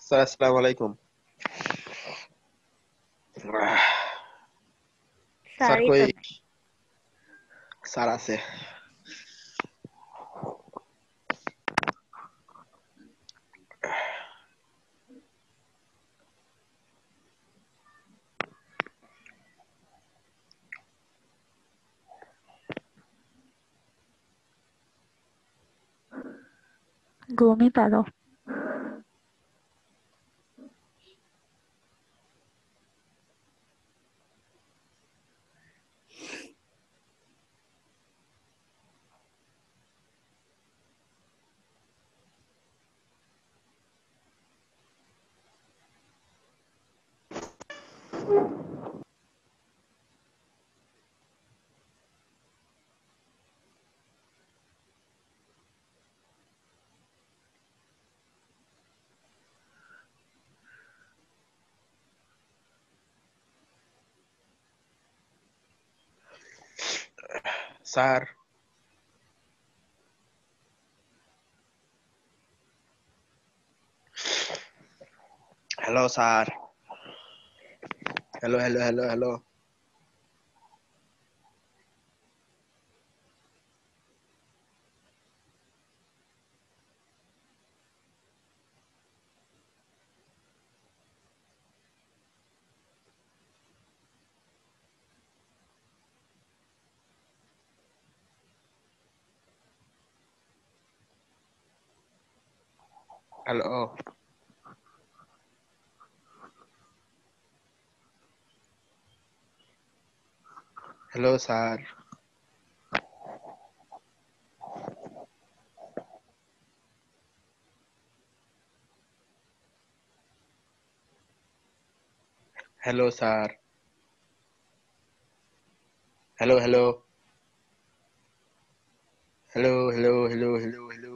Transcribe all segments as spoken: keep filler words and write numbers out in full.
Sir আসসালামু আলাইকুম। আহ, sir স্যারই কই? তো। স্যার আছে। ঘুমই পারো। Sir, hello sir. Hello hello hello hello hello hello sir. Hello sir. Hello hello hello hello hello hello hello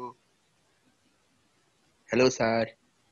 hello sir.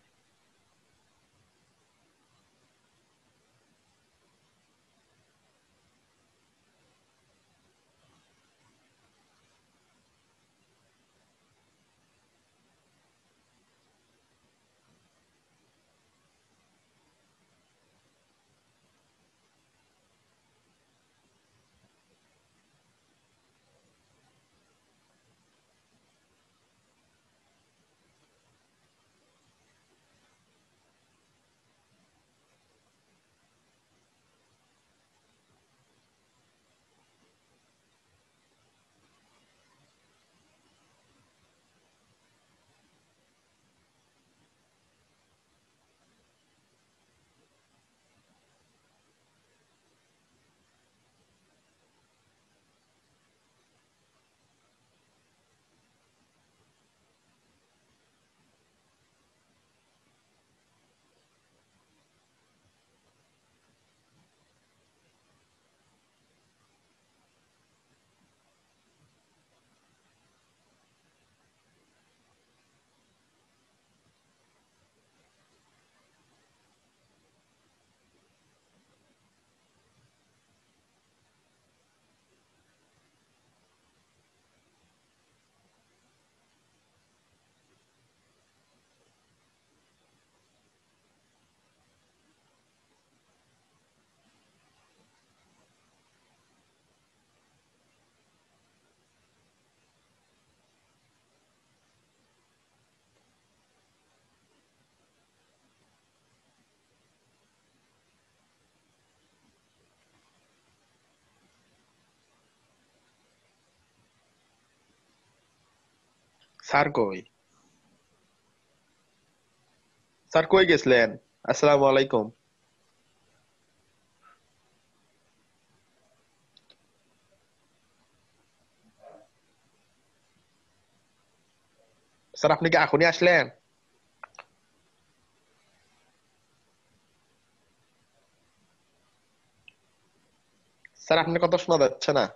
Sir কই? Sir কই গেছিলেন? আসসালামু আলাইকুম। স্যার আপনি কি এখনই আসলেন? স্যার আপনার কথা শোনা যাচ্ছে না।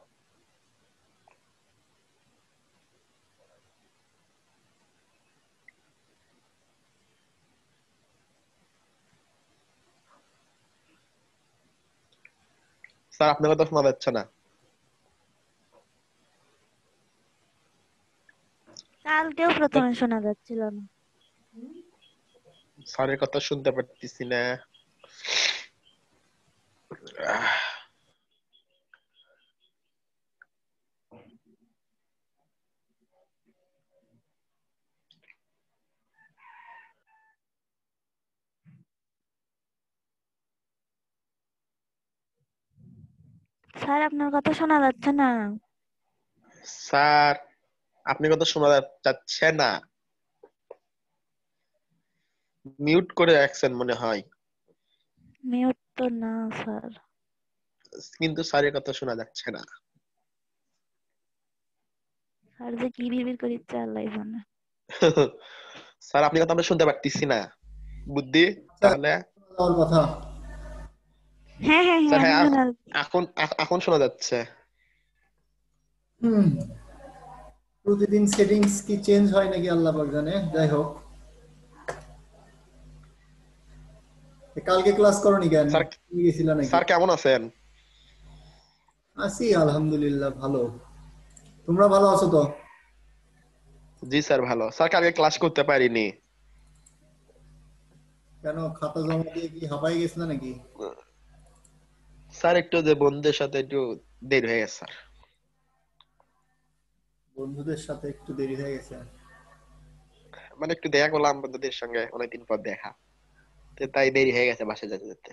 স্যার আপনার কথা শোনা যাচ্ছে না। কালকেও প্রথমে শোনা যাচ্ছিল না। স্যারের কথা শুনতে পারতেছি না। আহ, স্যার আপনার কথা শোনা যাচ্ছে না। স্যার আপনি কথা শোনা যা- যাচ্ছে না। মিউট করে রাখছেন মনে হয়, মিউট তো না স্যার। কিন্তু স্যারের কথা শোনা যাচ্ছে না। স্যার যে কি বিড়বিড় করিচ্ছে আল্লাহ জানে। স্যার আপনি কথা আমরা শুনতে পারতেছি না। বুদ্ধি আচ্ছা, তাহলে। যাওয়ার কথা। হ্যাঁ হ্যাঁ হ্যাঁ স্যার এখন হ্যাঁ, শোনা এখ- যাচ্ছে। এখন এখ- এখন শোনা যাচ্ছে। হুম প্রতিদিন সেটিংস কি চেঞ্জ হয় নাকি আল্লাহ পাক জানে। যাই হোক, এ কালকে ক্লাস করনি কেন? স্যার তুমি গেছিলা নাকি? স্যার কেমন আছেন? আছি আলহামদুলিল্লাহ, ভালো। তোমরা ভালো আছো তো? জি স্যার ভালো। স্যার কালকে ক্লাস করতে পারিনি। কেন, খাতা জমা দিয়ে কি হাঁপাই গেছিলা নাকি? স্যার একটু যে বন্ধুদের সাথে একটু দেরি হয়ে গেছে স্যার। বন্ধুদের সাথে একটু দেরি হয়ে গেছে। মানে একটু দেখা করলাম বন্ধুদের সঙ্গে, অনেকদিন পর দেখা, তো তাই দেরি হয়ে গেছে বাসায় যেতে যেতে।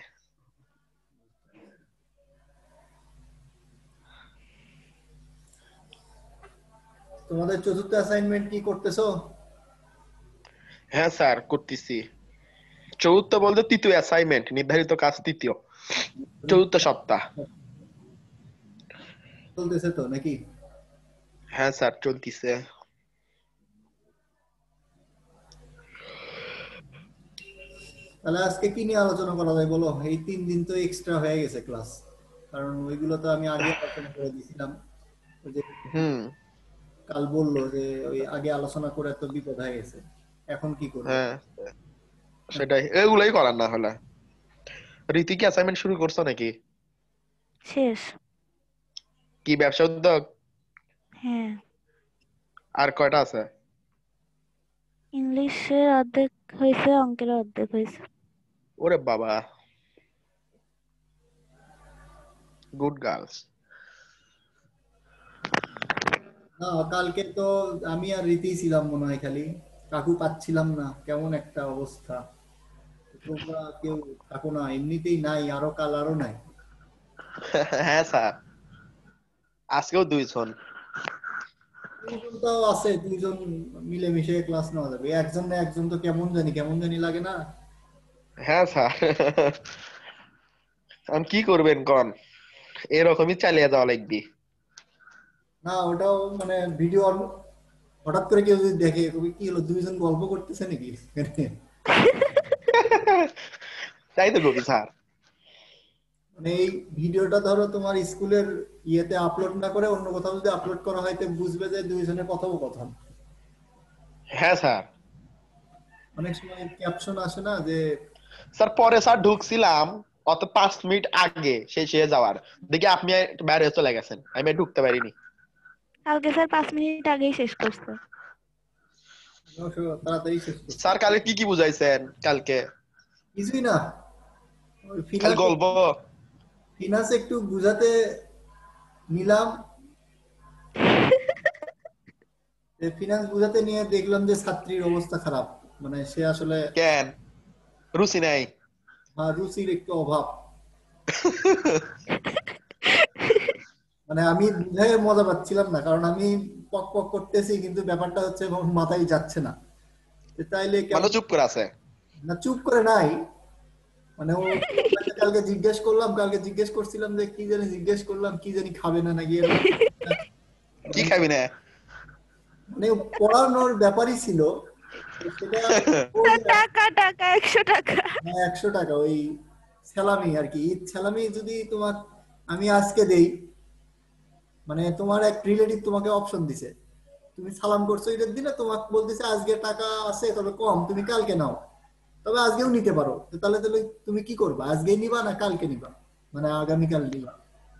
তোমাদের চতুর্থ অ্যাসাইনমেন্ট কি করতেছো? হ্যাঁ স্যার করতেছি। চতুর্থ বলতে তৃতীয় অ্যাসাইনমেন্ট, নির্ধারিত কাজ তৃতীয়, চতুর্থ সপ্তাহ। চলতেছে তো নাকি? হ্যাঁ স্যার চলতিছে। তাহলে আজকে কি নিয়ে আলোচনা করা যায় বলো? এই তিন দিন তো এক্সট্রা হয়ে গেছে ক্লাস, কারণ ওইগুলো তো আমি আগে আলোচনা করে দিয়েছিলাম। ওই যে হুম। কাল বললো যে ওই আগে আলোচনা করে তো বিপদ হয়ে গেছে, এখন কি করব? হ্যাঁ সেটাই, এগুলাই করার না হলে। রীতি কি অ্যাসাইনমেন্ট শুরু করছো নাকি? শেষ। কি ব্যবসা উদ্যোগ? হ্যাঁ, আর কয়টা আছে? ইংলিশের অর্ধেক হয়েছে, অঙ্কের অর্ধেক হয়েছে। ওরে বাবা, গুড গার্লস। না, কালকে তো আমি আর রীতি ছিলাম মনে হয়, খালি কাকু পাচ্ছিলাম না, কেমন একটা অবস্থা। তোমরা কেউ থাকো না, এমনিতেই নাই, আরো কাল আরো নাই। হ্যাঁ স্যার, আজকেও দুইজন। দুইজন তো আছে, দুইজন মিলেমিশে ক্লাস নেওয়া যাবে, একজন না একজন তো কেমন জানি কেমন জানি লাগে না? হ্যাঁ স্যার, এখন কি করবেন কন, এরকমই চালিয়ে যাওয়া লাগবে। না, ওটাও মানে ভিডিও হঠাৎ করে কেউ যদি দেখে, কবি কি হলো, দুইজন গল্প করতেছে নাকি এখানে? তাই তো কবি স্যার। মানে এই ভিডিওটা ধরো তোমার স্কুলের ইয়েতে আপলোড না করে অন্য কোথাও যদি আপলোড করা হয়, তো বুঝবে যে দুইজনের কথোপকথন। হ্যাঁ স্যার। অনেক সময় ক্যাপশন আসে না যে, স্যার পরে স্যার ঢুকছিলাম, অত পাঁচ মিনিট আগে শেষ হয়ে যাওয়ার, দেখি আপনি বাইরে চলে গেছেন, আমি আর ঢুকতে পারিনি। কালকে স্যার পাঁচ মিনিট আগেই শেষ করছে। অবশ্য তাড়াতাড়ি শেষ করছে। স্যার কালকে কি কি বুঝাইছেন কালকে? কিছুই না, ওই খালি ফিনান্স গল্প। ফিনান্স একটু বুঝাতে নিলাম, ফিনান্স বুঝাতে নিয়ে দেখলাম যে ছাত্রীর অবস্থা খারাপ। মানে সে আসলে কেন, রুচি নাই? আহ, রুচির একটু অভাব। মানে আমি বুঝে মজা পাচ্ছিলাম না, কারণ আমি পক পক করতেছি, কিন্তু ব্যাপারটা হচ্ছে আমার মাথায় যাচ্ছে না। তো তাইলে মানে কেমন, চুপ করে আছে। না চুপ করে নাই, মানে ও কালকে জিজ্ঞেস করলাম, কালকে জিজ্ঞেস করছিলাম যে কি জানি জিজ্ঞেস করলাম, কি জানি খাবে না নাকি এরকম। কি মানে খাবি না? মানে পড়ানোর ব্যাপারই ছিল, তো সেটা ওই স্যার টাকা টাকা একশো টাকা। একশো টাকা ওই স্যালামি আর কি, ঈদ স্যালামি যদি তোমার আমি আজকে দেই, মানে তোমার এক রিলেটিভ তোমাকে অপশন দিছে, তুমি সালাম করছো ঈদের দিনে, তোমাকে বলতেছে আজকে টাকা আছে তবে কম, তুমি কালকে নাও, তবে আজকেও নিতে পারো। তো তাহলে তাহলে তুমি কি করবা, আজকে নিবা না কালকে নিবা, মানে আগামীকাল নিবা?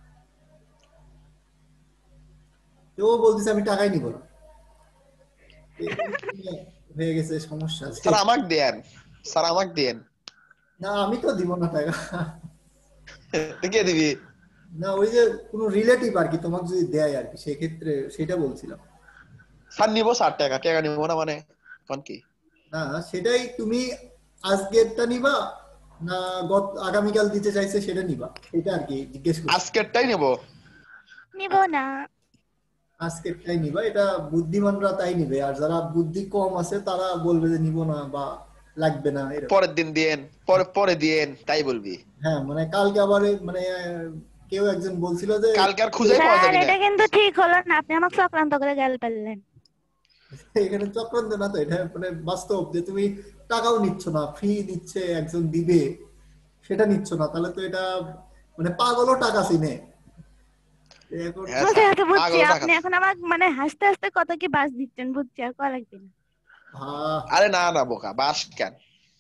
তো ও বলতেছে আমি টাকাই নিব না। তো এই নিয়ে হয়ে গেছে সমস্যা আছে। স্যার আমাকে দেন। স্যার আমাকে দিন। না আমি তো দিব না টাকা। তো কে দিবি? না ওই যে কোনো রিলেটিভ আর কি তোমাকে যদি দেয় আর কি, সেই ক্ষেত্রে সেটা বলছিলাম। স্যার নিবো ষাট টাকা, টাকা নিবো না মানে কোন কি? না সেটাই, তুমি আজকেরটা নিবা না গত আগামীকাল দিতে চাইছে সেটা নিবা, এটা আর কি জিজ্ঞেস করছি। আজকেরটাই নেবো। নিব না। আজকেরটাই নিবা, এটা বুদ্ধিমানরা তাই নিবে, আর যারা বুদ্ধি কম আছে তারা বলবে যে নিব না বা লাগবে না এরকম। পরের দিন দিয়েন, পরে পরে দিয়েন তাই বলবি। হ্যাঁ মানে কালকে আবার এই মানে আহ, কেউ একজন বলছিল যে কালকে আর খুঁজেই পাওয়া স্যার যাবে না। এটা কিন্তু ঠিক হলো না, আপনি আমাকে চক্রান্ত করে গাল পারলেন। এখানে চক্রান্ত না তো, এটা মানে বাস্তব যে তুমি টাকাও নিচ্ছ না, ফ্রি দিচ্ছে একজন দিবে সেটা নিচ্ছ না, তাহলে তো এটা মানে পাগলও টাকা চিনে এখন। হ্যাঁ বুঝতে স্যার, পারছি, বুঝছি। পাগল টাকা। আপনি এখন আমাকে মানে হাসতে হাসতে কত কি বাস দিচ্ছেন, বুঝছি। আর কল একদিন হ্যাঁ আরে না না বোকা, বাস কেন?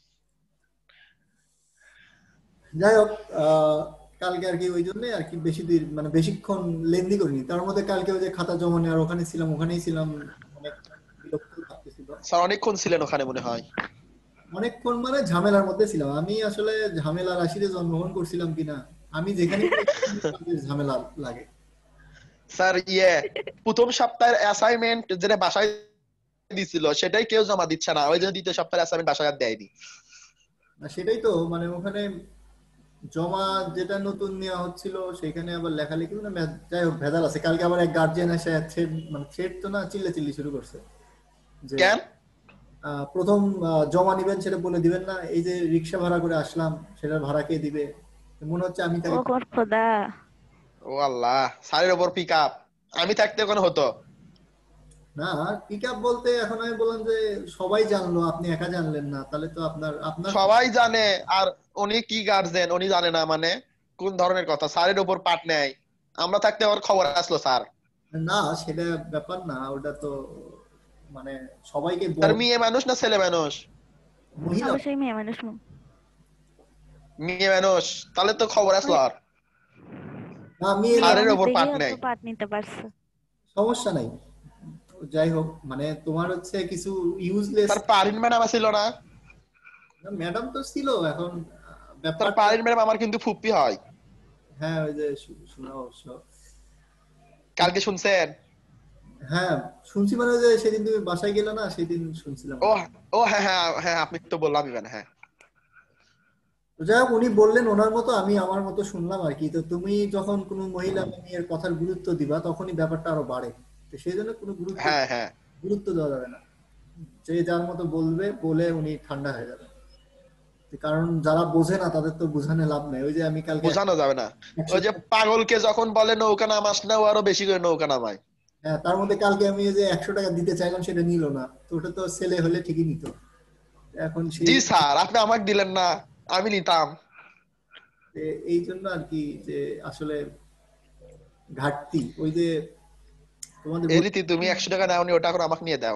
যাই হোক, আহ, কালকে আর কি ওই জন্য আর কি বেশি দিন মানে বেশিক্ষণ লেন্দি করিনি, তার মধ্যে কালকে ওই যে খাতা জমা নেওয়ার ওখানে ছিলাম, ওখানেই ছিলাম, অনেক বিরক্ত লাগতেছিল। স্যার অনেকক্ষণ ছিলেন ওখানে মনে হয়। অনেকক্ষণ মানে ঝামেলার মধ্যে ছিলাম আমি, আসলে ঝামেলা রাশিতে জন্মগ্রহণ করছিলাম কিনা, আমি যেখানে কাজের ঝামেলা লাগে। স্যার ইয়ে প্রথম সপ্তাহের অ্যাসাইনমেন্ট যেটা বাসায় দিছিল সেটাই কেউ জমা দিচ্ছে না, ওই জন্য দ্বিতীয় সপ্তাহের অ্যাসাইনমেন্ট বাসায় আর দেয়নি। আর সেটাই তো মানে ওখানে জমা যেটা নতুন নেওয়া হচ্ছিল সেখানে আবার লেখালেখি মানে ভে- যাই হোক ভেজাল আছে। কালকে আবার এক গার্জিয়ান এসে থ্রেড মানে থ্রেড তো না, চিল্লা চিল্লি শুরু করছে যে কেন? আহ, প্রথম আহ, জমা নিবেন সেটা বলে দিবেন না, এই যে রিক্সা ভাড়া করে আসলাম সেটার ভাড়া কে দিবে, মনে হচ্ছে আমি ও তাকে। মোর খোদা। ও আল্লাহ, স্যারের ওপর পিক আপ। আমি থাকতে ওখানে হতো। না পিক আপ বলতে এখন আমি বললাম যে সবাই জানলো আপনি একা জানলেন না, তাহলে তো আপনার আপনার সবাই জানে, আর উনি কি গার্জেন উনি জানে না মানে কোন ধরনের কথা? স্যারের উপর পাঠ নেয়। আমরা থাকতে আমার খবর আসলো স্যার। না সেটা ব্যাপার না, ওটা তো মানে সবাইকে তার বল। মেয়ে মানুষ না ছেলে মানুষ? মহিলা অবশ্যই মেয়ে মানুষ। মেয়ে মানুষ, তাহলে তো খবর আসলো। আর না আমি মেয়ে এলাম, স্যারের মানুষ ওপর পাঠ দেখেই অত নেয়। পাঠ নিতে পারছে। সমস্যা নাই। যাই হোক মানে তোমার হচ্ছে কিছু ইউজলেস। স্যার পারিন ম্যাডাম ছিল না? ম্যাডাম তো ছিল, এখন স্যার ব্যাপারটা। পারিন ম্যাডাম আমার কিন্তু ফুপ্পি হয়। হ্যাঁ ওই যে শু- শোনা অবশ্য। কালকে শুনছেন? হ্যাঁ শুনছি, মানে ওই যে সেদিন তুমি বাসায় গেলে না, সেদিন শুনছিলাম ও আর কি। ও হ্যাঁ হ্যাঁ হ্যাঁ, আপনি তো বললামই মানে হ্যাঁ। তো যাই হোক উনি বললেন ওনার মতো, আমি আমার মতো শুনলাম আর কি। তো তুমি যখন কোনো মহিলা মেয়ের কথার গুরুত্ব দিবা তখনই ব্যাপারটা আরো বাড়ে, তো সেই জন্য কোনো গুরুত্ব হ্যাঁ হ্যাঁ, গুরুত্ব দেওয়া যাবে না, যে যার মতো বলবে বলে উনি ঠান্ডা হয়ে যাবে। কারণ যারা বোঝে না তাদের তো বোঝানো লাভ নাই। ওই যে আমি কালকে বোঝানো যাবে না। একশো, ওই যে পাগলকে যখন বলে নৌকা নামাস না, ও আরো বেশি করে নৌকা নামায়। হ্যাঁ তার মধ্যে কালকে আমি ওই যে একশো টাকা দিতে চাইলাম সেটা নিল না, তো ওটা তো ছেলে হলে ঠিকই নিত। এখন সেই জি স্যার, আপনি আমাকে দিলেন না, আমি নিতাম। এ- এই জন্য আর কি যে আসলে ঘাটতি ওই যে তোমাদের এই বল- রীতি তুমি একশো টাকা নাওনি, ওটা করে আমাকে নিয়ে দাও।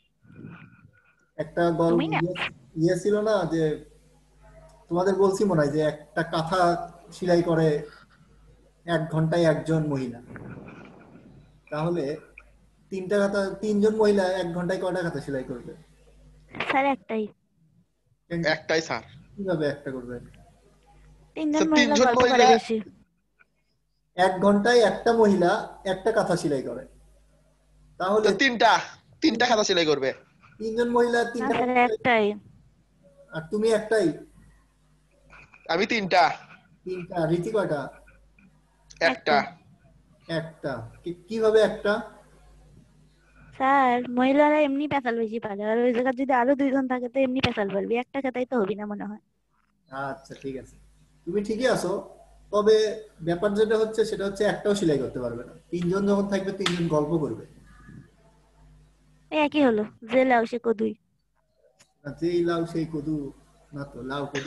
একটা গল্প তুমি না। ইয়ে ইয়ে ছিল না যে তোমাদের বলছি মনে হয় যে একটা কাঁথা সেলাই করে এক ঘন্টায় একজন মহিলা, তাহলে তিনটা কাঁথা তিনজন মহিলা এক ঘন্টায় কয়টা কাঁথা সেলাই করবে? স্যার একটাই। কেন- একটাই স্যার। কিভাবে একটা করবে? তিনজন স্যার মহিলা তিনজন গল্প করে মহিলা, বেশি। এক ঘন্টায় একটা মহিলা একটা কাঁথা সেলাই করে, তো তাহলে তিনটা তিনটা তিন- খাতা সেলাই করবে। তিনজন মহিলা না তিনটা স্যার কাঁথা সেলাই, একটাই। আর তুমি একটাই। আমি তিনটা। তিনটা, রীতি কয়টা? একটা। একটা। একটা। কি- কিভাবে একটা? স্যার মহিলারা এমনি পেঁচাল বেশি পারে, আর ওই জায়গায় যদি আরো দুইজন থাকে তো এমনি পেঁচাল পারবি, একটা খেতাই তো হবি না মনে হয়। আচ্ছা ঠিক আছে, তুমি ঠিকই আছো। তবে ব্যাপার যেটা হচ্ছে সেটা হচ্ছে একটাও সেলাই করতে পারবে না, তিনজন যখন থাকবে তিনজন গল্প করবে। এই একই হলো, যে লাউ সে কদুই। আর যেই লাউ সেই কদু, না তো লাউ কদু।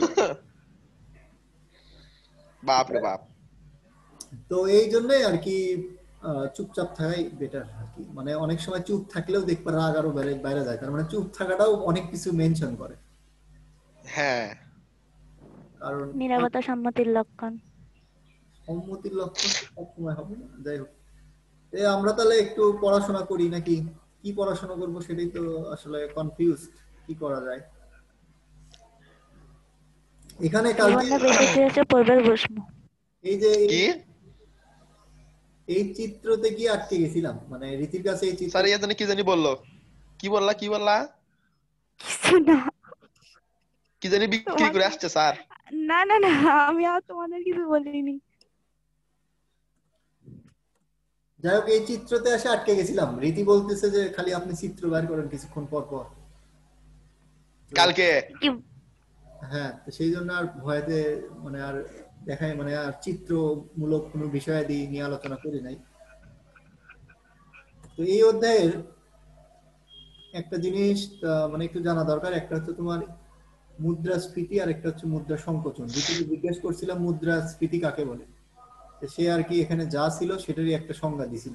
বাপ রে বাপ। তো এই জন্যই আর কি আহ, চুপচাপ থাকাই বেটার আর কি। মানে অনেক সময় চুপ থাকলেও দেখবে রাগ আরো বেড়ে বাইরে যায়, তার মানে চুপ থাকাটাও অনেক কিছু মেনশন করে। হ্যাঁ কারণ নীরবতা সম্মতির লক্ষণ। সম্মতির লক্ষণ তো সবসময় হবে না। যাই হোক, এ আমরা তাহলে একটু পড়াশোনা করি নাকি? কি পড়াশোনা করব সেটাই তো আসলে কনফিউজড, কি করা যায়। এখানে কালকে জীবনে বেঁচে ফিরেছে পড়বার বসবো। এই যে এই- কি এই চিত্রতে গিয়ে আটকে গেছিলাম, মানে রীতির কাছে এই চিত্র। স্যার ইয়ে জানি কি জানি বললো, কি বললা কি বললা কিছু না, কি জানি বিক্রি করে তোমাকে আসছে স্যার। না না না, আমি আর তোমাদের কিছু বলিনি। যাই হোক, এই চিত্রতে এসে আটকে গেছিলাম। রীতি বলতেছে যে খালি আপনি চিত্র বের করেন কিছুক্ষণ পর পর। তো কালকে কি হ্যাঁ, তো সেই জন্য আর ভয়েতে মানে আর দেখায় মানে আর চিত্রমূলক কোনো বিষয়াদি নিয়ে আলোচনা করি নাই। তো এই অধ্যায়ের একটা জিনিস আহ, মানে একটু জানা দরকার। একটা হচ্ছে তোমার মুদ্রাস্ফীতি আর একটা হচ্ছে মুদ্রা সংকোচন। রীতিকে জিজ্ঞেস করছিলাম মুদ্রাস্ফীতি কাকে বলে, তো সে আর কি এখানে যা ছিল সেটারই একটা সংজ্ঞা দিছিল,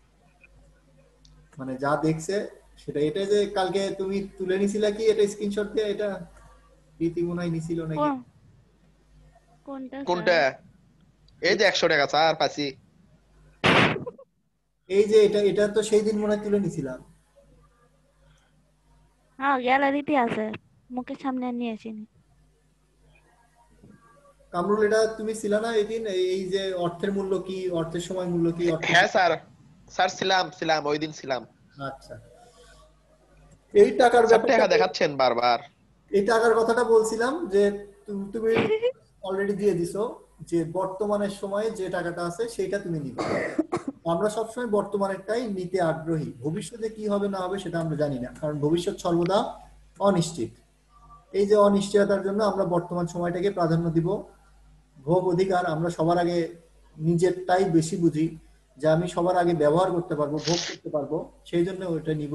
মানে যা দেখছে সেটা। এটা যে কালকে তুমি তুলে নিছিলা কি, এটা স্ক্রিনশট দিয়ে? এটা রীতি মনে হয় নিছিল নাকি? কোন- কোনটা কোনটা? স্যার? এই যে একশো টাকা স্যার পাইছি। এই যে এটা এটা তো সেই দিন মনে হয় তুলে নিছিলাম। হ্যাঁ, গ্যালারিতে আছে, মুখের সামনে নিয়ে আসিনি। কামরুল, এটা তুমি ছিলা না এই দিন? এই যে অর্থের মূল্য কি, অর্থের সময় মূল্য কি, অর্থের। হ্যাঁ স্যার, স্যার ছিলাম ছিলাম ওই দিন ছিলাম। আচ্ছা, এই টাকার স্যার ব্যাপারটা, টাকা দেখাচ্ছেন বারবার। এই টাকার কথাটা বলছিলাম যে তু- তুমি অলরেডি দিয়ে দিছো যে বর্তমানের সময়ে যে টাকাটা আছে সেটা তুমি নিবে। আমরা সবসময় বর্তমানেরটাই নিতে আগ্রহী। ভবিষ্যতে কি হবে না হবে সেটা আমরা জানি না, কারণ ভবিষ্যৎ সর্বদা অনিশ্চিত। এই যে অনিশ্চয়তার জন্য আমরা বর্তমান সময়টাকে প্রাধান্য দিব। ভোগ অধিকার, আমরা সবার আগে নিজেরটাই বেশি বুঝি, যে আমি সবার আগে ব্যবহার করতে পারবো, ভোগ করতে পারবো, সেই জন্য ওইটা নিব।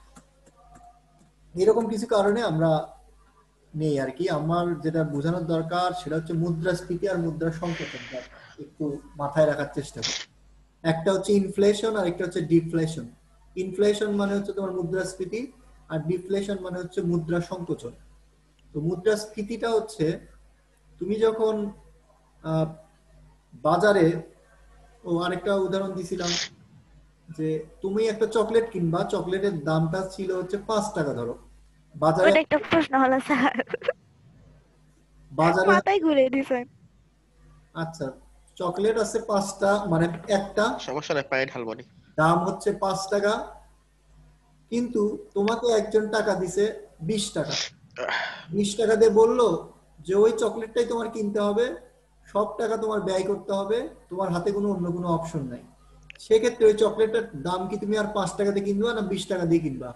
এরকম কিছু কারণে আমরা নেই আর কি। আমার যেটা বোঝানোর দরকার সেটা হচ্ছে মুদ্রাস্ফীতি আর মুদ্রা সংকোচন, একটু মাথায় রাখার চেষ্টা করি। একটা হচ্ছে ইনফ্লেশন আর একটা হচ্ছে ডিফ্লেশন। ইনফ্লেশন মানে হচ্ছে তোমার মুদ্রাস্ফীতি, আর ডিফ্লেশন মানে হচ্ছে মুদ্রা সংকোচন। তো মুদ্রাস্ফীতিটা হচ্ছে তুমি যখন আহ, বাজারে, ও আরেকটা উদাহরণ দিছিলাম যে তুমি একটা চকলেট কিনবা, চকলেটের দামটা ছিল হচ্ছে পাঁচ টাকা ধরো বাজারে। ওটা একটা প্রশ্ন হলো স্যার, বাজারে মাথায় ঘুরে দিছেন। আচ্ছা, চকলেট আছে পাঁচটা, মানে একটা সমস্যা নাই, পানি ঢালবো নি। দাম হচ্ছে পাঁচ টাকা, কিন্তু তোমাকে একজন টাকা দিছে বিশ টাকা। বিশ টাকা দিয়ে বললো যে ওই চকলেটটাই তোমার কিনতে হবে, সব টাকা তোমার ব্যয় করতে হবে, তোমার হাতে কোনো অন্য কোনো অপশন নাই। সেক্ষেত্রে ওই চকলেটটার দাম কি তুমি আর পাঁচ টাকা দিয়ে কিনবা না বিশ টাকা দিয়ে কিনবা?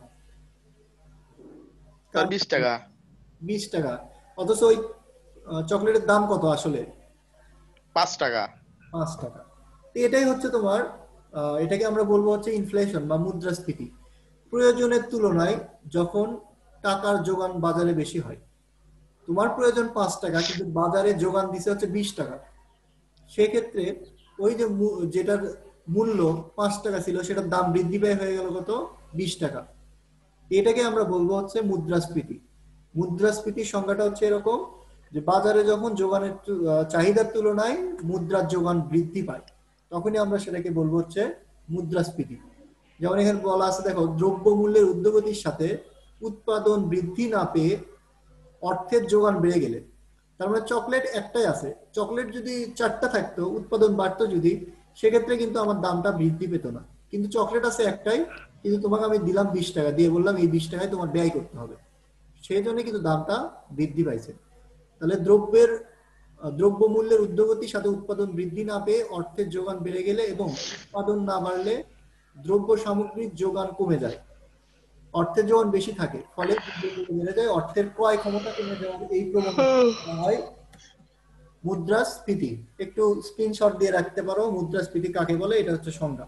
স্যার বিশ টাকা। বিশ টাকা। অথচ ওই আহ, চকলেটের দাম কত আসলে? পাঁচ টাকা। পাঁচ টাকা। তো এটাই হচ্ছে তোমার আহ, এটাকে আমরা বলবো হচ্ছে ইনফ্লেশন বা মুদ্রাস্ফীতি। প্রয়োজনের তুলনায় যখন টাকার যোগান বাজারে বেশি হয়, তোমার প্রয়োজন পাঁচ টাকা কিন্তু বাজারে যোগান দিছে হচ্ছে বিশ টাকা, সেক্ষেত্রে ওই যে মু- যেটার মূল্য পাঁচ টাকা ছিল সেটার দাম বৃদ্ধি পেয়ে হয়ে গেল কত? বিশ টাকা। এটাকে আমরা বলবো হচ্ছে মুদ্রাস্ফীতি। মুদ্রাস্ফীতির সংজ্ঞাটা হচ্ছে এরকম যে বাজারে যখন যোগানের তু- আহ, চাহিদার তুলনায় মুদ্রার যোগান বৃদ্ধি পায়, তখনই আমরা সেটাকে বলবো হচ্ছে মুদ্রাস্ফীতি। যেমন এখানে বলা আছে, দেখো, দ্রব্য মূল্যের ঊর্ধ্বগতির সাথে উৎপাদন বৃদ্ধি না পেয়ে অর্থের যোগান বেড়ে গেলে, তার মানে চকলেট একটাই আছে, চকলেট যদি চারটা থাকতো, উৎপাদন বাড়তো যদি, সেক্ষেত্রে কিন্তু আমার দামটা বৃদ্ধি পেত না। কিন্তু চকলেট আছে একটাই, কিন্তু তোমাকে আমি দিলাম বিশ টাকা, দিয়ে বললাম এই বিশ টাকায় তোমার ব্যয় করতে হবে, সেই জন্য কিন্তু দামটা বৃদ্ধি পাইছে। তাহলে দ্রব্যের আহ, দ্রব্য মূল্যের ঊর্ধ্বগতির সাথে উৎপাদন বৃদ্ধি না পেয়ে অর্থের যোগান বেড়ে গেলে এবং উৎপাদন না বাড়লে দ্রব্য সামগ্রীর যোগান কমে যায়, অর্থের যোগান বেশি থাকে, ফলে দ্রব্যমূল্য বেড়ে যায়, অর্থের ক্রয় ক্ষমতা কমে যায়, এই প্রবণতা হয় মুদ্রাস্ফীতি। একটু স্ক্রিনশট দিয়ে রাখতে পারো মুদ্রাস্ফীতি কাকে বলে, এটা হচ্ছে সংজ্ঞা।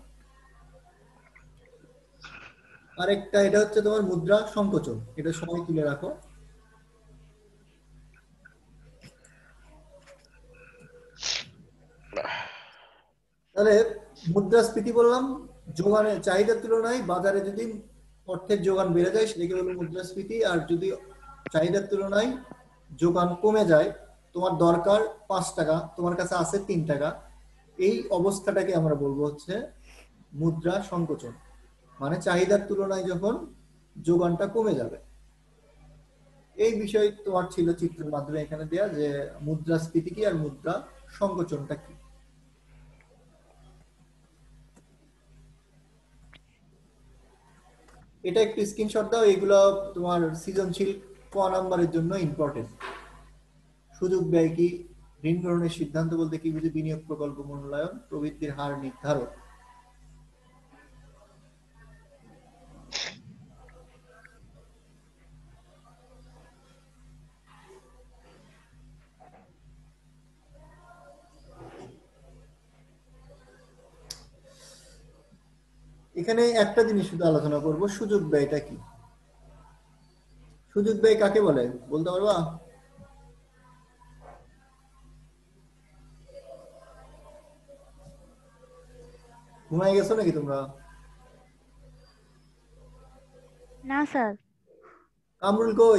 আরেকটা এটা হচ্ছে তোমার মুদ্রা সংকোচন, এটা সবাই তুলে রাখো। তাহলে মুদ্রাস্ফীতি বললাম, যোগানের চাহিদার তুলনায় বাজারে যদি অর্থের যোগান বেড়ে যায় সেটাকে বলবো মুদ্রাস্ফীতি। আর যদি চাহিদার তুলনায় যোগান কমে যায়, তোমার দরকার পাঁচ টাকা, তোমার কাছে আছে তিন টাকা, এই অবস্থাটাকে আমরা বলবো হচ্ছে মুদ্রা সংকোচন, মানে চাহিদার তুলনায় যখন যোগানটা কমে যাবে। এই বিষয় তোমার ছিল চিত্রের মাধ্যমে এখানে দেয়া যে মুদ্রাস্ফীতি কি আর মুদ্রা সংকোচনটা কি। এটা একটু স্ক্রিনশট দাও, এগুলো তোমার সৃজনশীল ক নাম্বারের জন্য ইম্পর্টেন্ট। সুযোগ ব্যয় কি, ঋণ গ্রহণের সিদ্ধান্ত বলতে কি বুঝি, বিনিয়োগ প্রকল্প মূল্যায়ন, প্রবৃদ্ধির হার নির্ধারক। এখানে একটা জিনিস শুধু আলোচনা করব, সুযোগ ব্যয়টা কি। সুযোগ ব্যয় কাকে বলে বলতে পারবা? ঘুমাই গেছো নাকি তোমরা? না স্যার। কামরুল কই?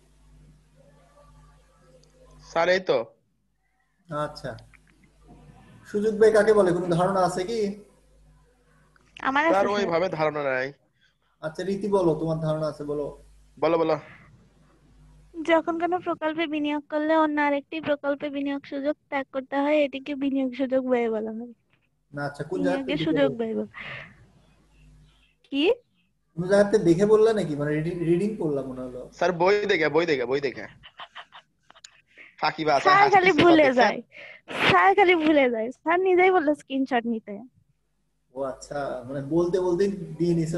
স্যার এই তো। আচ্ছা, সুযোগ ব্যয় কাকে বলে কোনো ধারণা আছে কি? আমার স্যার আছে স্যার। ওইভাবে ধারণা নাই। আচ্ছা রীতি বলো, তোমার ধারণা আছে বলো। বলো বলো। যখন কোনো প্রকল্পে বিনিয়োগ করলে অন্য আরেকটি প্রকল্পে বিনিয়োগ সুযোগ ত্যাগ করতে হয়, এটিকে বিনিয়োগ সুযোগ ব্যয় বলা হয়। না আচ্ছা, কোন জায়গা থেকে বিনিয়োগের দেখে সুযোগ বল- ব্যয় বলা কি? কোন জায়গা থেকে দেখে বললা নাকি, মানে রিডিং করলাম মনে হলো। স্যার বই দেখে বই দেখে বই দেখে ফাঁকি বা আছে স্যার হাসি খালি দিচ্ছে ভুলে দেখছেন? যায়, স্যার খালি ভুলে যায়, স্যার নিজেই বললো স্ক্রিনশট নিতে। ও আচ্ছা, মানে বলতে বলতে দিয়ে নিছো।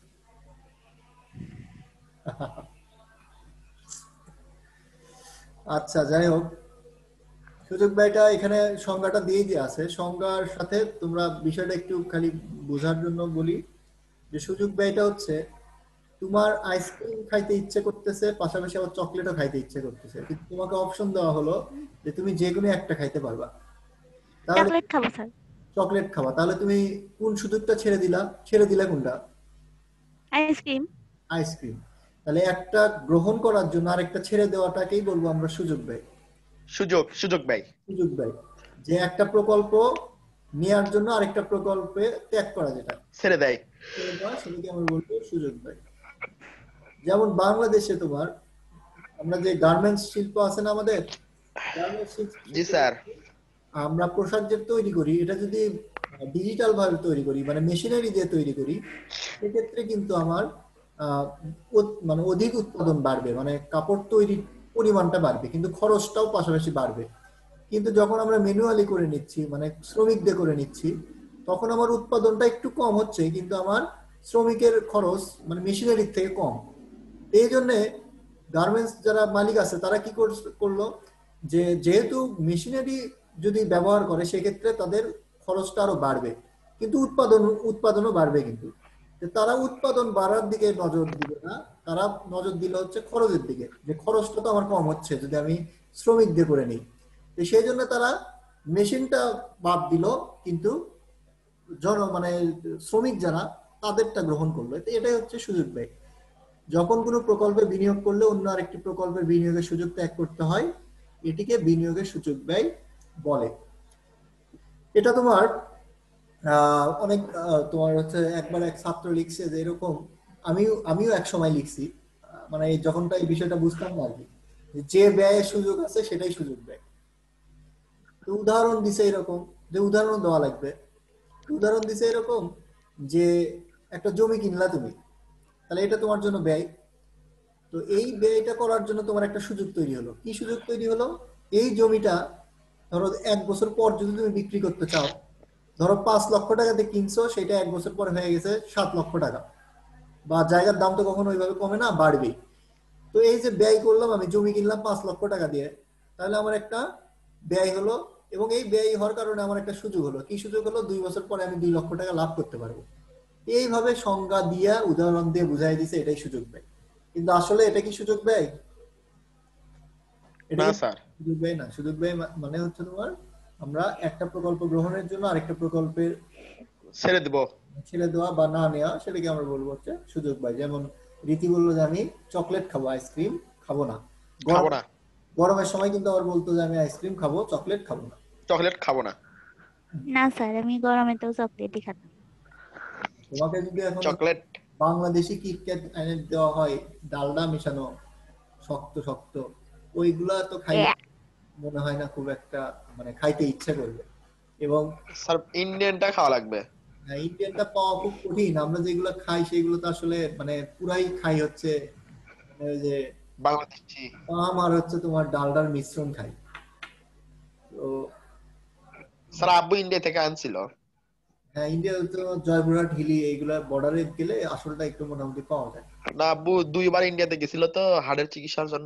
আচ্ছা যাই হোক, সুযোগ ব্যয়টা এখানে সংজ্ঞাটা দিয়ে দেওয়া আছে, সংজ্ঞার সাথে তোমরা বিষয়টা একটু খালি বোঝার জন্য বলি যে সুযোগ ব্যয়টা হচ্ছে তোমার আইসক্রিম খাইতে ইচ্ছে করতেছে, পাশাপাশি আবার চকলেটও খাইতে ইচ্ছে করতেছে, কিন্তু তোমাকে অপশন দেওয়া হলো যে তুমি যে কোনো একটা খাইতে পারবা। তাহলে চকলেট খাবো স্যার। চকলেট খাবা, তাহলে তুমি কোন সুযোগটা ছেড়ে দিলা? ছেড়ে দিলা কোনটা? আইসক্রিম। আইসক্রিম। তাহলে একটা গ্রহণ করার জন্য আরেকটা ছেড়ে দেওয়াটাকেই বলবো আমরা সুযোগ ব্যয়। সুযোগ সুযোগ ব্যয়। সুযোগ ব্যয়, যে একটা প্রকল্প নেয়ার জন্য আরেকটা প্রকল্পে ত্যাগ করা, যেটা ছেড়ে দেয়। ছেড়ে দেওয়া, সেটাকে আমরা বলবো সুযোগ ব্যয়। যেমন বাংলাদেশে তোমার আমরা যে গার্মেন্টস শিল্প আছে না আমাদের, গার্মেন্টস জি স্যার। আমরা পোশাক যে তৈরি করি, এটা যদি ডিজিটাল ভাবে তৈরি করি, মানে মেশিনারি দিয়ে তৈরি করি, সেক্ষেত্রে কিন্তু আমার আহ, উৎ- মানে অধিক উৎপাদন বাড়বে, মানে কাপড় তৈরির পরিমাণটা বাড়বে, কিন্তু খরচটাও পাশাপাশি বাড়বে। কিন্তু যখন আমরা ম্যানুয়ালি করে নিচ্ছি, মানে শ্রমিক দিয়ে করে নিচ্ছি, তখন আমার উৎপাদনটা একটু কম হচ্ছে, কিন্তু আমার শ্রমিকের খরচ মানে মেশিনারির থেকে কম। এই জন্য গার্মেন্টস যারা মালিক আছে তারা কি কর- করলো, যে যেহেতু মেশিনারি যদি ব্যবহার করে সেক্ষেত্রে তাদের খরচটা আরো বাড়বে, কিন্তু উৎপাদন উৎপাদনও বাড়বে, কিন্তু তো তারা উৎপাদন বাড়ার দিকে নজর দিবে না, তারা নজর দিলে হচ্ছে খরচের দিকে, যে খরচটা তো আমার কম হচ্ছে যদি আমি শ্রমিক দিয়ে করে নিই। তো সেই জন্য তারা মেশিনটা বাদ দিল, কিন্তু জন মানে শ্রমিক যারা তাদেরটা গ্রহণ করলো। তো এটাই হচ্ছে সুযোগ ব্যয়। যখন কোনো প্রকল্পে বিনিয়োগ করলে অন্য আরেকটি প্রকল্পের বিনিয়োগের সুযোগ ত্যাগ করতে হয়, এটিকে বিনিয়োগের সুযোগ ব্যয় বলে। এটা তোমার আহ অনেক আহ, তোমার হচ্ছে একবার এক ছাত্র লিখছে যে এরকম, আমিও আমিও এক সময় লিখছি, আহ, মানে এই যখনটা এই বিষয়টা বুঝতাম না আর কি, যে ব্যয়ের সুযোগ আছে সেটাই সুযোগ ব্যয়। তো উদাহরণ দিছে এরকম, যে উদাহরণ দেওয়া লাগবে। উদাহরণ দিছে এরকম যে একটা জমি কিনলা তুমি, তাহলে এটা তোমার জন্য ব্যয়। তো এই ব্যয়টা করার জন্য তোমার একটা সুযোগ তৈরি হলো। কি সুযোগ তৈরি হলো? এই জমিটা ধরো এক বছর পর যদি তুমি বিক্রি করতে চাও, ধরো পাঁচ লক্ষ টাকাতে কিনছো, সেটা এক বছর পর হয়ে গেছে সাত লক্ষ টাকা, বা জায়গার দাম তো কখনো ওইভাবে কমে না, বাড়বেই। তো এই যে ব্যয় করলাম, আমি জমি কিনলাম পাঁচ লক্ষ টাকা দিয়ে, তাহলে আমার একটা ব্যয় হলো, এবং এই ব্যয় হওয়ার কারণে আমার একটা সুযোগ হলো। কি সুযোগ হলো? দুই বছর পরে আমি দুই লক্ষ টাকা লাভ করতে পারবো। এইভাবে সংজ্ঞা দিয়া উদাহরণ দিয়ে বুঝাই দিছে এটাই সুযোগ ব্যয়। কিন্তু আসলে এটা কি সুযোগ ব্যয়? এটা না কি স্যার। সুযোগ ব্যয় না। সুযোগ ব্যয় মা- মানে হচ্ছে তোমার, আমরা একটা প্রকল্প গ্রহণের জন্য আরেকটা প্রকল্পের ছেড়ে দিব। ছেড়ে দেওয়া বা না নেওয়া, সেটাকে আমরা বলবো হচ্ছে সুযোগ ব্যয়। যেমন রীতি বললো যে আমি চকলেট খাবো, আইসক্রিম খাবো না। খাবো গরম না। গরমের সময় কিন্তু আবার বলতো যে আমি আইসক্রিম খাবো, চকলেট খাবো না। চকলেট খাবো না। না স্যার, আমি গরমেতেও চকলেটই খাতাম। তোমাকে যদি এখন চকলেট। বাংলাদেশি কিটক্যাট এনে দেওয়া হয়, ডালডা মেশানো, শক্ত শক্ত ওইগুলা তো খাইলে এ, মনে হয় না খুব একটা মানে খাইতে ইচ্ছা করবে। এবং স্যার ইন্ডিয়ানটা খাওয়া লাগবে। ইন্ডিয়ানটা পাওয়া খুব কঠিন। আমরা যেগুলো খাই সেগুলো তো আসলে মানে পুরাই খাই হচ্ছে মানে ওই যে বাংলাদেশি। পাম আর হচ্ছে তোমার ডালডার মিশ্রণ খাই। তো স্যার আব্বু ইন্ডিয়া থেকে আনছিল। হ্যাঁ, ইন্ডিয়া তো জয়পুরহাট, হিলি এইগুলা বর্ডারে গেলে আসলটা একটু মোটামুটি পাওয়া যায়। না আব্বু দুইবার ইন্ডিয়াতে গেছিল তো হার্টের চিকিৎসার জন্য।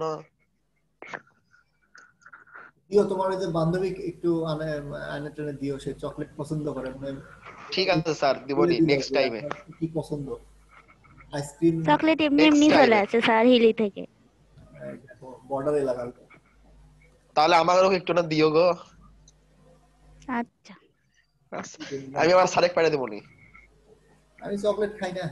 দিও তোমার ওই যে বান্ধবী একটু আনে আনে টেনে দিও, সে চকলেট পছন্দ করে মানে ঠিক আছে স্যার বলে দিবনি দিও নেক্সট যে টাইমে। আপনার কি পছন্দ। আইসক্রিম চকলেট এমনি নেক্সট এমনি চলে টাইমে আসে স্যার হিলি থেকে। বর্ডার এলাকার। তাহলে আমাদেরও একটু না দিও গো। আচ্ছা আচ্ছা, আমি আমার স্যারেক পাঠিয়ে দেবনি। আমি চকলেট খাই না।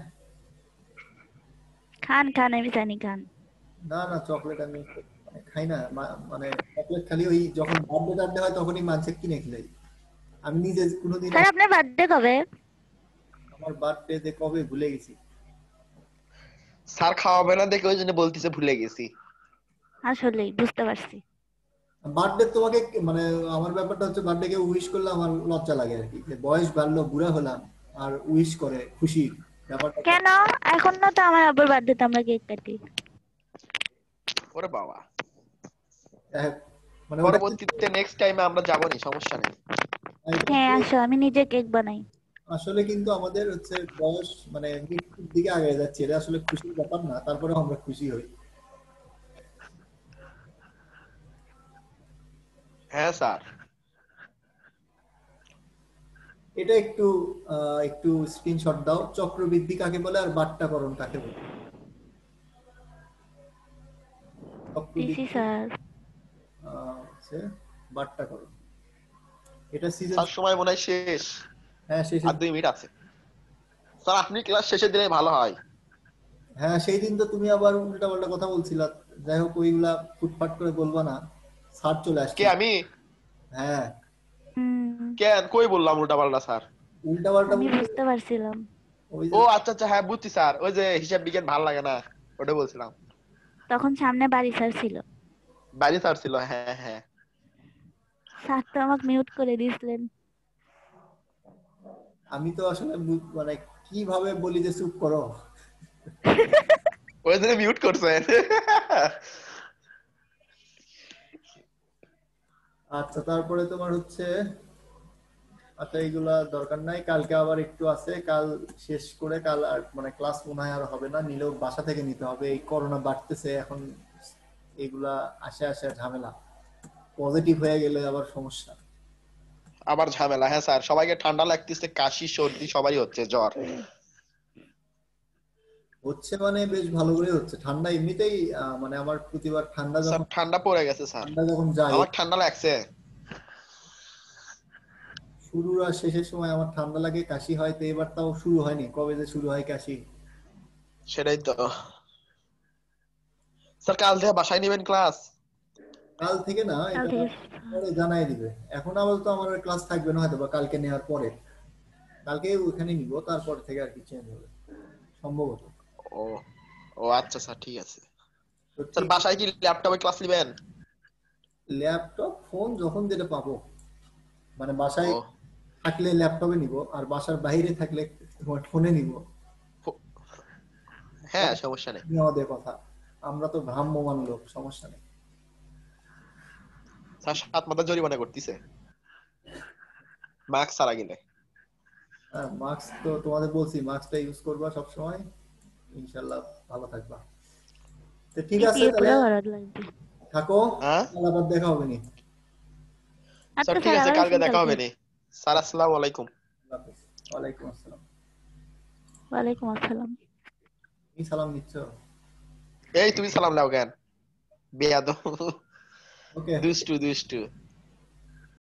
খান খান আমি জানি খান। না না চকলেট আমি মানে খাই না। মা- মানে চকলেট খালি ওই যখন বার্থডে টার্থডে হয় তখনই মানুষের কিনে খেলাই। আমি নিজে কোনোদিন স্যার আস- আপনার বার্থডে কবে? আমার বার্থডে যে কবে ভুলে গেছি। স্যার খাওয়াবে না দেখে ওই জন্য বলতেছে ভুলে গেছি। আসলেই বুঝতে পারছি। বার্থডে তোমাকে কে- মানে আমার ব্যাপারটা হচ্ছে বার্থডে কে উইশ করলে আমার লজ্জা লাগে আর কি, যে বয়স বাড়লো বুড়া হলাম আর উইশ করে খুশি ব্যাপারটা তো- কেন? এখনো তো আমার আব্বুর বার্থডেতে আমরা কেক কাটি। ওরে বাবা, হ্যাঁ, মানে ওটা পরবর্তীতে নেক্সট টাইমে আমরা যাবনি, সমস্যা নেই। হ্যাঁ আসো, আমি নিজে কেক বানাই। আসলে কিন্তু আমাদের হচ্ছে বয়স মানে মৃত্যুর দিকে আগে যাচ্ছে, এটা আসলে খুশির ব্যাপার না, তারপরে আমরা খুশি হই। হ্যাঁ স্যার। এটা একটু আহ, একটু স্ক্রিনশট দাও, চক্রবৃদ্ধি কাকে বলে আর বাট্টাকরণ কাকে বলে। চক্রবৃদ্ধি দিছি স্যার। আহ, হচ্ছে বাট্টাকরণ। এটা সিজন স্যার সময় মনে হয় শেষ, হ্যাঁ শেষে। আর দুই মিনিট আছে। স্যার আপনি ক্লাস শেষে দিলে ভালো হয়। হ্যাঁ সেই দিন তো তুমি আবার উল্টা পাল্টা কথা বলছিলা। যাই হোক ওইগুলা ফুটফাট করে বলবা না, স্যার চলে কে আসছে। আমি? হ্যাঁ হুম, কেন কই বললাম উল্টা পাল্টা স্যার? উল্টা পাল্টা আমি বলতে বুঝতে পারছিলাম। ওই ও যে আচ্ছা আচ্ছা, হ্যাঁ বুঝছি স্যার, ওই যে হিসাব বিজ্ঞান ভালো লাগে না ওটা বলছিলাম। তখন সামনে বাড়ি স্যার ছিল। বাইরে স্যার ছিল, হ্যাঁ হ্যাঁ। স্যার তো আমাকে মিউট করে দিয়েছিলেন। আমি তো আসলে বু- মানে কিভাবে বলি যে চুপ করো। ওই জন্য মিউট করছেন। আচ্ছা তারপরে তোমার হচ্ছে আচ্ছা এইগুলা দরকার নাই, কালকে আবার একটু আছে, কাল শেষ করে কাল আর মানে ক্লাস মনে হয় আর হবে না, নিলেও বাসা থেকে নিতে হবে, এই করোনা বাড়তেছে এখন, এগুলা আসে আসে ঝামেলা, পজিটিভ হয়ে গেলে আবার সমস্যা। আবার ঝামেলা, হ্যাঁ স্যার, সবাইকে ঠান্ডা লাগতেছে, কাশি সর্দি সবারই হচ্ছে, জ্বর। হচ্ছে মানে বেশ ভালো করে হচ্ছে, ঠান্ডা এমনিতেই আহ, মানে আমার প্রতিবার ঠান্ডা স্যার যখন ঠান্ডা পড়ে গেছে স্যার, ঠান্ডা যখন যায় আমার ঠান্ডা লাগছে। শুরুর আর শেষের সময় আমার ঠান্ডা লাগে কাশি হয়, তো এবার তাও শুরু হয়নি, কবে যে শুরু হয় কাশি। সেটাই তো। স্যার কাল থেকে বাসায় নেবেন ক্লাস? কাল থেকে না, কাল এটা থেকে পরে জানাই দিবে। এখন আপাতত আমার ক্লাস থাকবে না হয়তো বা কালকে নেওয়ার পরে, কালকে ওখানে নিব, তারপর থেকে আর কি চেঞ্জ হবে সম্ভবত। ও ও আচ্ছা স্যার, ঠিক আছে। তো স্যার ঠিক, বাসায় কি ল্যাপটপে ক্লাস নেবেন? ল্যাপটপ ফোন যখন যেটা পাবো, মানে বাসায় ও থাকলে ল্যাপটপে নিব আর বাসার বাইরে থাকলে তোমার ফোনে নিব। ফো- হ্যাঁ সমস্যা নেই। আমাদের কথা, আমরা তো ভ্রাম্যমান লোক, সমস্যা নেই। স্যার সাত মাথা জরিমানা করতেছে মার্কস ছাড়া গেলে। হ্যাঁ মাস্ক তো তোমাদের বলছি, মাস্কটা ইউজ করবা সবসময়, ইনশাল্লাহ ভালো থাকবা। তো ঠিক আছে পিপিএ তাহলে পুরো ভালো লাগবে। থাকো, হ্যাঁ কাল আবার দেখা হবে নি। স্যার আচ্ছা ঠিক স্যার আছে, আবার কালকে আসেন দেখা কালকে। হবে নি। স্যার আসসালামু আলাইকুম। আল্লাহ হাফেজ। ওয়ালাইকুম আসসালাম। ওয়ালাইকুম আসসালাম। কি সালাম নিচ্ছ? এই তুমি সালাম দাও কেন? বেয়াদব। ওকে। দুষ্টু দুষ্টু।